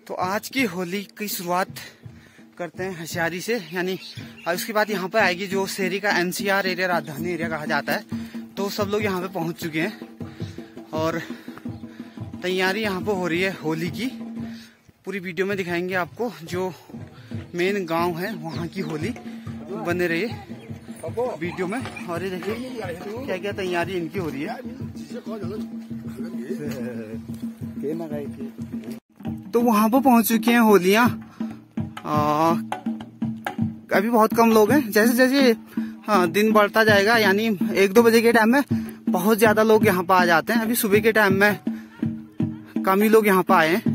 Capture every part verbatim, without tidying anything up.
तो आज की होली की शुरुआत करते हैं होशियारी से, यानी उसके बाद यहाँ पे आएगी जो शहरी का एनसीआर एरिया, राजधानी एरिया कहा जाता है। तो सब लोग यहाँ पे पहुँच चुके हैं और तैयारी यहाँ पे हो रही है होली की। पूरी वीडियो में दिखाएंगे आपको जो मेन गांव है वहाँ की होली। बने रहिए वीडियो में। और ये देखिए क्या क्या तैयारी इनकी हो रही है। तो वहां पर पहुंच चुके हैं होलियां। अभी बहुत कम लोग हैं। जैसे जैसे हाँ, दिन बढ़ता जाएगा, यानी एक दो बजे के टाइम में बहुत ज्यादा लोग यहाँ पर आ जाते हैं। अभी सुबह के टाइम में कम ही लोग यहाँ पर आए हैं।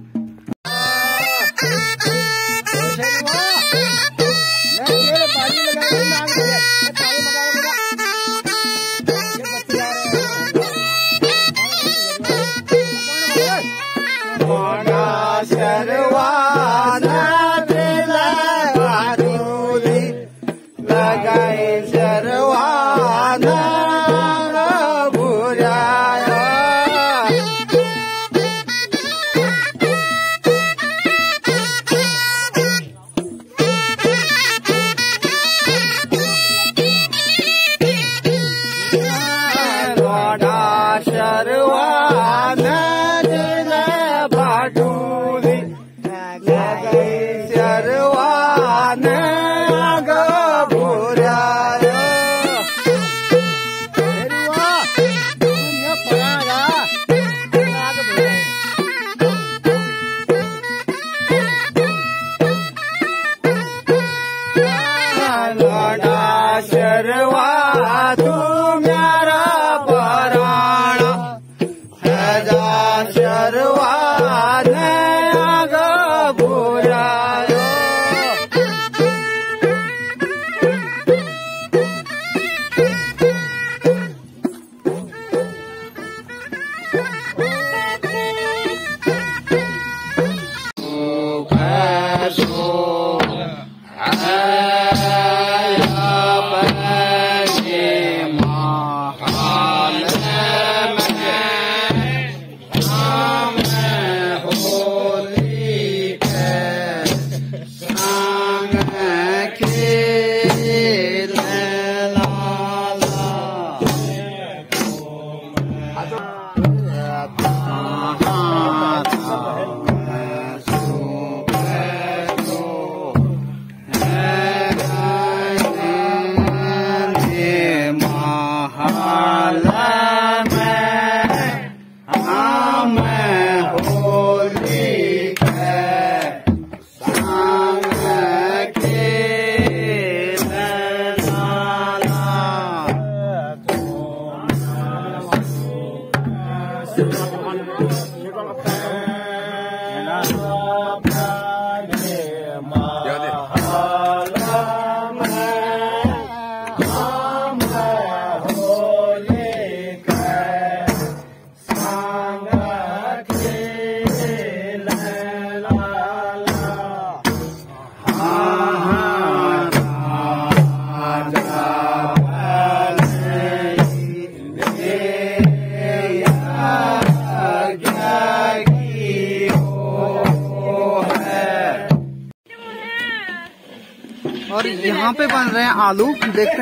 और यहाँ पे बन रहे हैं आलू। देखते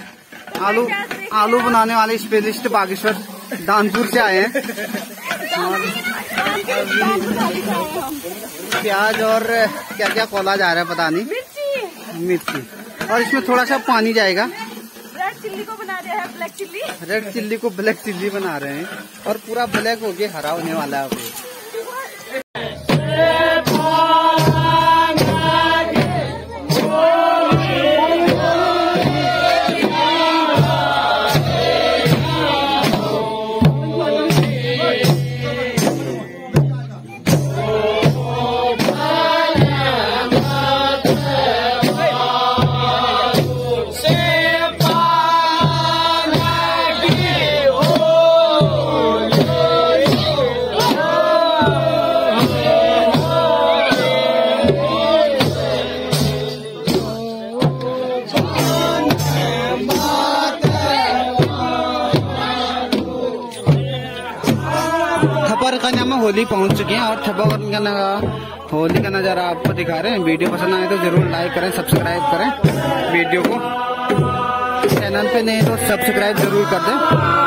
हैं आलू आलू बनाने वाले स्पेशलिस्ट बागेश्वर दानपुर से आए हैं। और प्याज और क्या क्या खोला जा रहा है पता नहीं, मिर्ची, और इसमें थोड़ा सा पानी जाएगा। रेड चिल्ली को बना रहे हैं ब्लैक चिल्ली। रेड चिल्ली को ब्लैक चिल्ली बना रहे हैं और पूरा ब्लैक हो गया, हरा होने वाला है अभी। होली पहुंच चुके हैं और छब्बा का होली का नज़ारा आपको दिखा रहे हैं। वीडियो पसंद आए तो जरूर लाइक करें, सब्सक्राइब करें वीडियो को। चैनल पे नहीं तो सब्सक्राइब जरूर कर दें।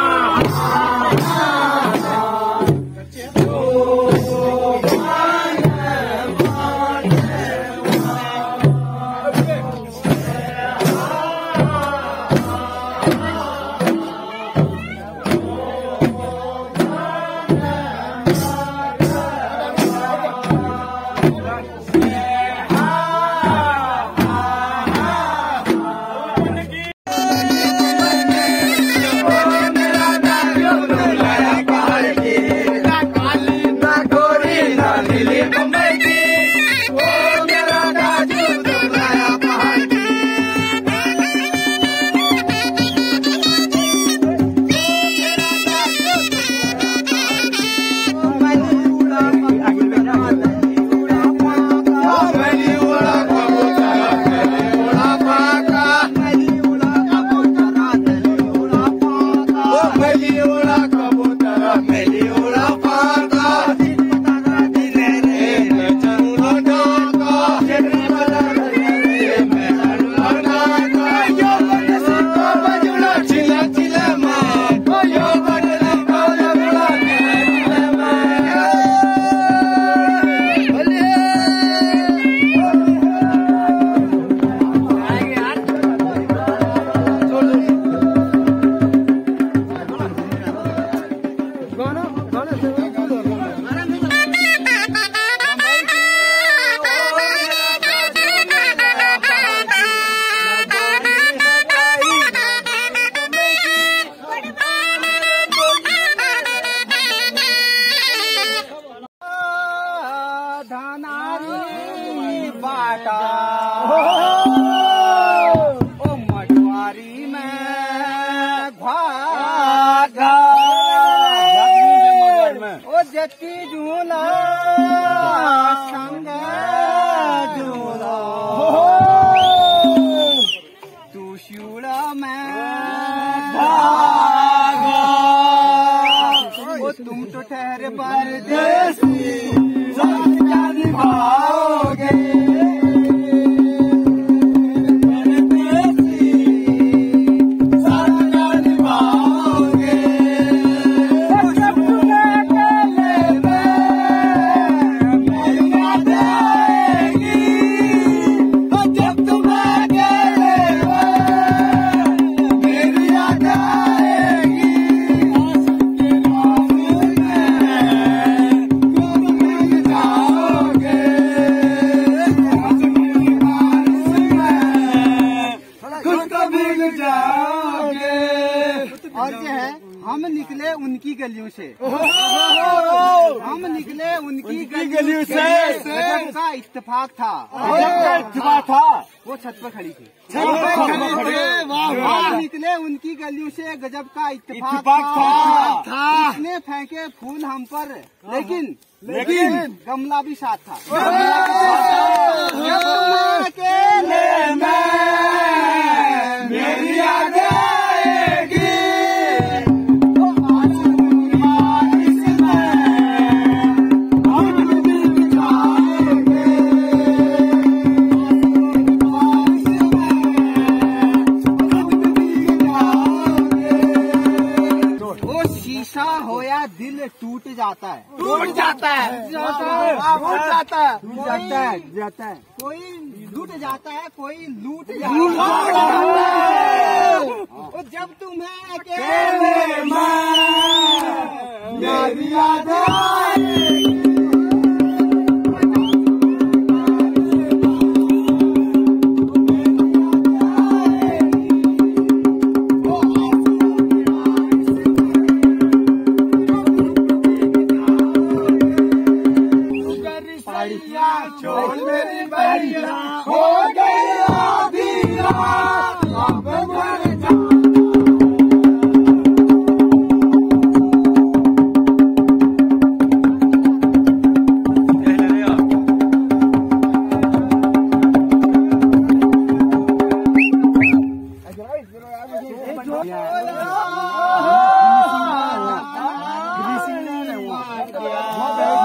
ओ मटवारी में भागा ओ जति झूला संग झूला तू शिवड़ा में भागा ओ तुम तो ठहरे परदेसी क्या निभाओगे और जो है हम निकले उनकी गलियों से हम निकले उनकी गलियों से गजब का इत्तेफाक था इत्तेफाक था वो छत पर खड़ी थी हम निकले उनकी गलियों से गजब का इत्तेफाक था उसने फेंके फूल हम पर लेकिन लेकिन गमला भी साथ था अकेले में मेरी यादें होया दिल टूट जाता है टूट जाता है टूट जाता है जाता है जाता है कोई लूट जाता है कोई लूट जाता है और जब तुम्हें अकेले में मेरी यादें छोड़ मेरी बहरिया हो गई आधी रात अब मर जा Yeah.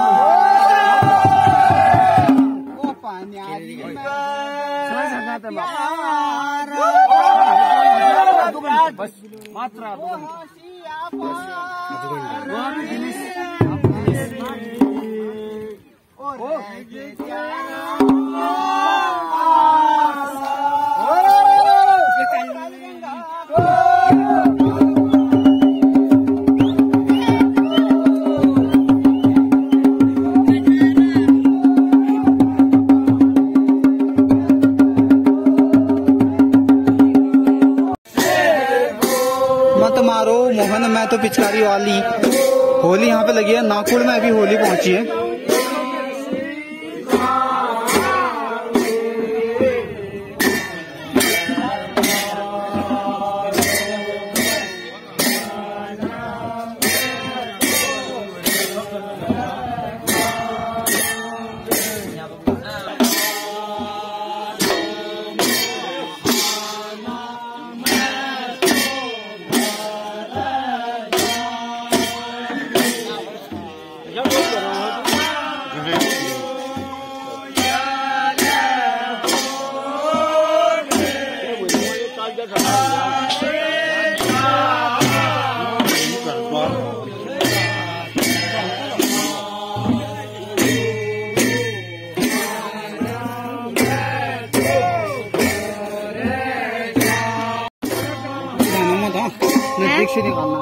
मत मारो मोहन, मैं तो पिचकारी वाली। होली यहाँ पे लगी है, नागपुर में अभी होली पहुंची है। नजदीक से निकालना।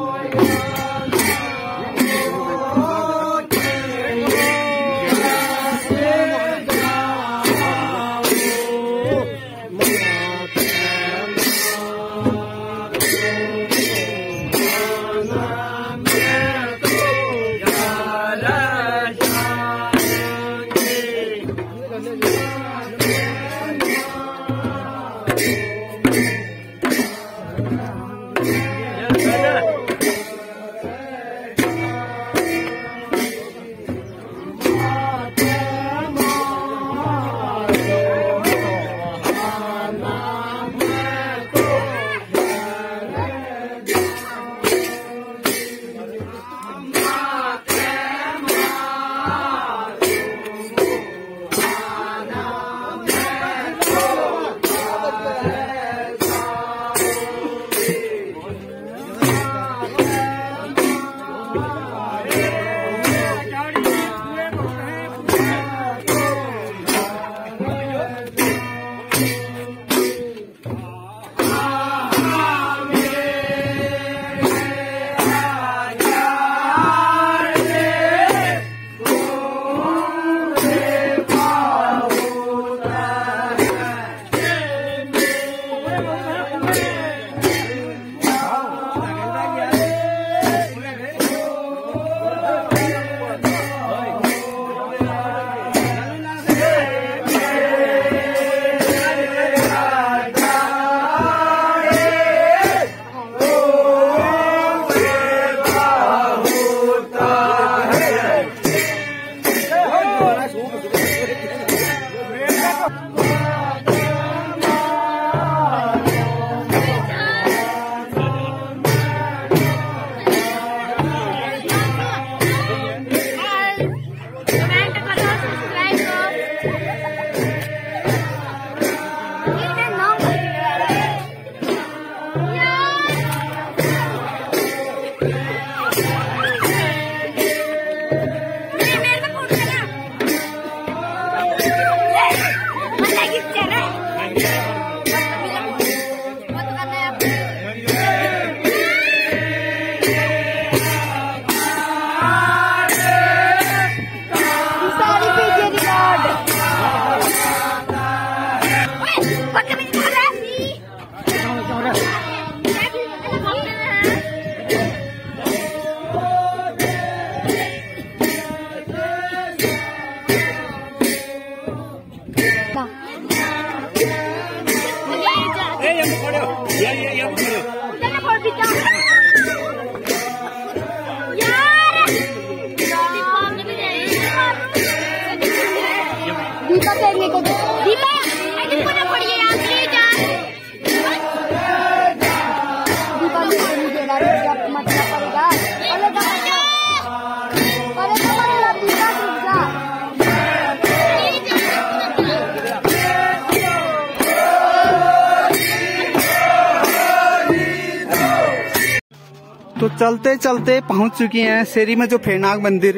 तो चलते चलते पहुंच चुकी हैं शेरी में जो फेरनाग मंदिर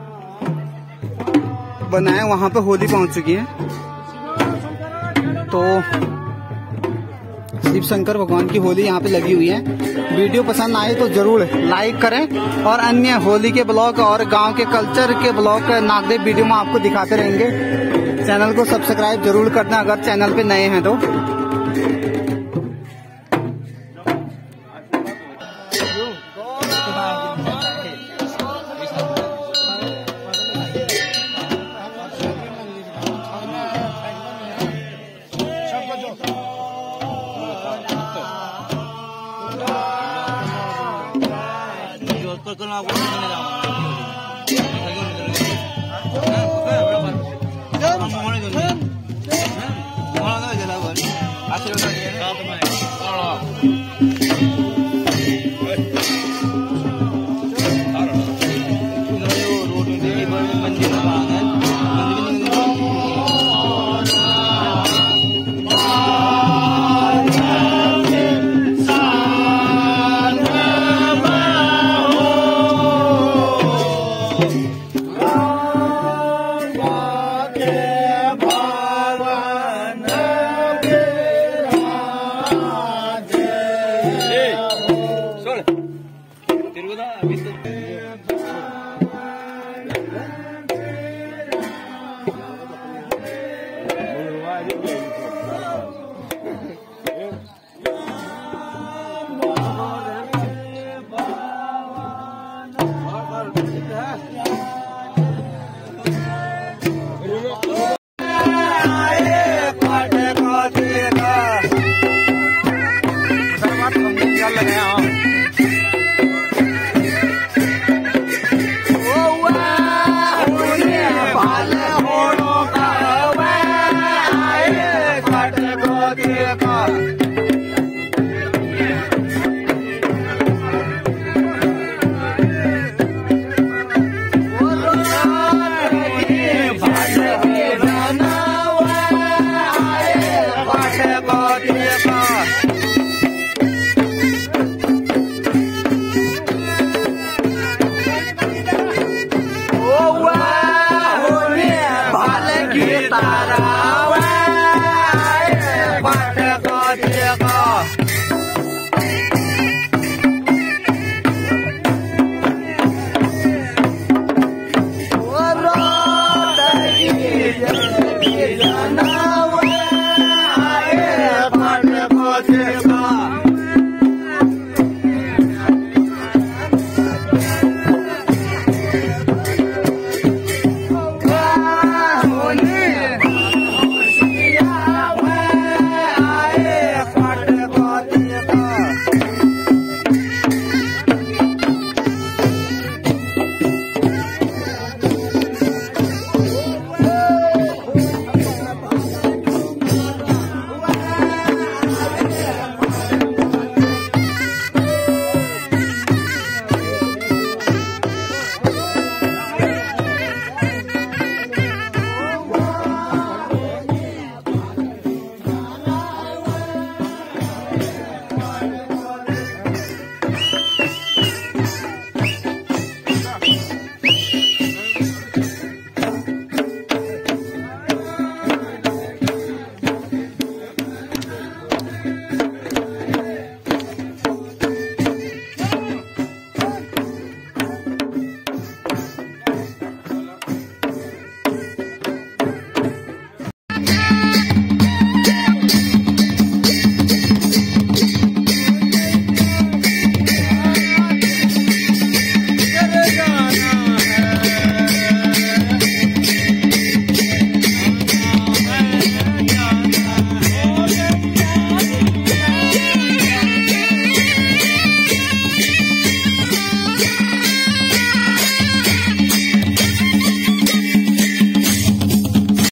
बना है, वहां पे होली पहुंच चुकी है। तो शिव शंकर भगवान की होली यहाँ पे लगी हुई है। वीडियो पसंद आए तो जरूर लाइक करें और अन्य होली के ब्लॉग और गांव के कल्चर के ब्लॉग नागदेव वीडियो में आपको दिखाते रहेंगे। चैनल को सब्सक्राइब जरूर करना अगर चैनल पे नए हैं तो। ना